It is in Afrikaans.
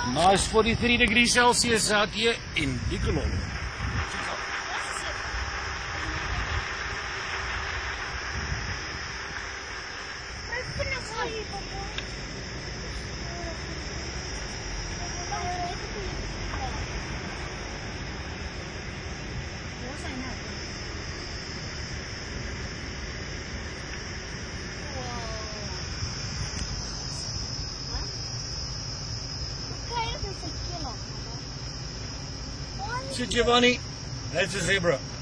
Nice 43 degrees Celsius out here in Dikhololo. So Giovanni, that's a zebra.